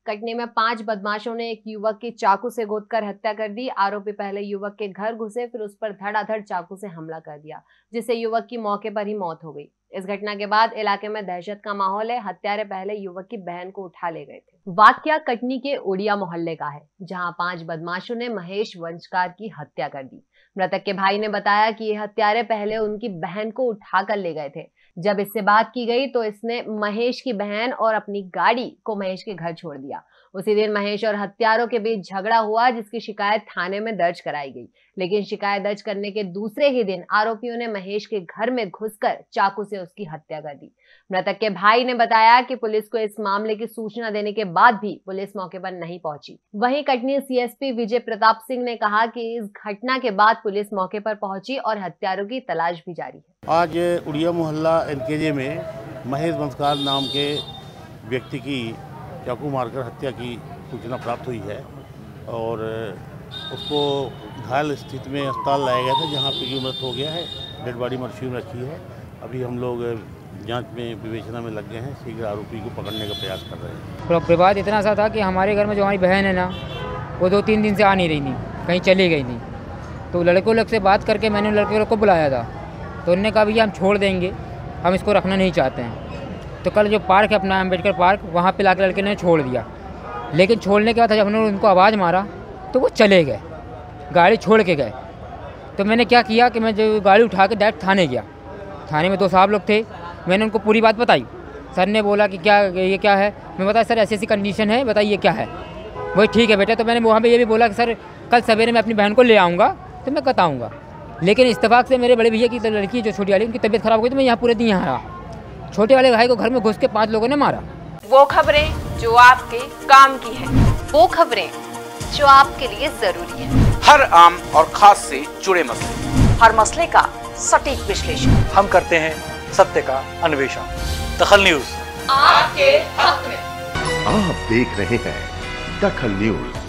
कटनी में 5 बदमाशों ने एक युवक की चाकू से गोदकर हत्या कर दी। आरोपी पहले युवक के घर घुसे, फिर उस पर धड़ाधड़ चाकू से हमला कर दिया, जिससे युवक की मौके पर ही मौत हो गई। इस घटना के बाद इलाके में दहशत का माहौल है। हत्यारे पहले युवक की बहन को उठा ले गए थे। वाकया कटनी के ओडिया मोहल्ले का है, जहां 5 बदमाशों ने महेश वंशकार की हत्या कर दी। मृतक के भाई ने बताया कि ये हत्यारे पहले उनकी बहन को उठाकर ले गए थे। जब इससे बात की गई तो इसने महेश की बहन और अपनी गाड़ी को महेश के घर छोड़ दिया। उसी दिन महेश और हत्यारों के बीच झगड़ा हुआ, जिसकी शिकायत थाने में दर्ज कराई गई। लेकिन शिकायत दर्ज करने के दूसरे ही दिन आरोपियों ने महेश के घर में घुसकर चाकू से उसकी हत्या कर दी। मृतक के भाई ने बताया कि पुलिस को इस मामले की सूचना देने के बाद भी पुलिस मौके पर नहीं पहुंची। वहीं कटनी सीएसपी विजय प्रताप सिंह ने कहा कि इस घटना के बाद पुलिस मौके पर पहुंची और हत्यारों की तलाश भी जारी है। आज ओडिया मोहल्ला एनकेजे में महेश वंशकार नाम के व्यक्ति की चाकू मारकर हत्या की सूचना प्राप्त हुई है और उसको घायल स्थिति में अस्पताल लाया गया था, जहां पे मृत हो गया है। डेड बॉडी मर्सी में रखी है। अभी हम लोग जांच में विवेचना में लग गए हैं। शीघ्र आरोपी को पकड़ने का प्रयास कर रहे हैं। विवाद इतना सा था कि हमारे घर में जो हमारी बहन है ना, वो 2-3 दिन से आ नहीं रही थी, कहीं चली गई थी। तो लड़कों लोग से बात करके मैंने लड़के लोग को बुलाया था, तो उन्होंने कहा भैया हम छोड़ देंगे, हम इसको रखना नहीं चाहते हैं। तो कल जो पार्क है अपना अम्बेडकर पार्क, वहाँ पे लाकर लड़के ने छोड़ दिया। लेकिन छोड़ने के बाद जब हमने उनको आवाज़ मारा तो वो चले गए, गाड़ी छोड़ के गए। तो मैंने क्या किया कि मैं जो गाड़ी उठा के डायरेक्ट थाने गया। थाने में 2 साहब लोग थे, मैंने उनको पूरी बात बताई। सर ने बोला कि क्या ये क्या है, मैं बताया सर ऐसी कंडीशन है, बताइए क्या है। वही ठीक है बेटा। तो मैंने वहाँ पे ये भी बोला कि सर कल सवेरे मैं अपनी बहन को ले आऊँगा तो मैं बताऊँगा। लेकिन इत्तेफाक से मेरे बड़े भैया की लड़की जो छोटी वाली, उनकी तबीयत खराब हो गई, तो मैं यहाँ पूरे दिन यहाँ रहा। छोटे वाले भाई को घर में घुस के 5 लोगों ने मारा। वो खबरें जो आपके काम की है, वो खबरें जो आपके लिए जरूरी है, हर आम और खास से जुड़े मसले, हर मसले का सटीक विश्लेषण हम करते हैं, सत्य का अन्वेषण। दखल न्यूज आपके हक में। आप देख रहे हैं दखल न्यूज।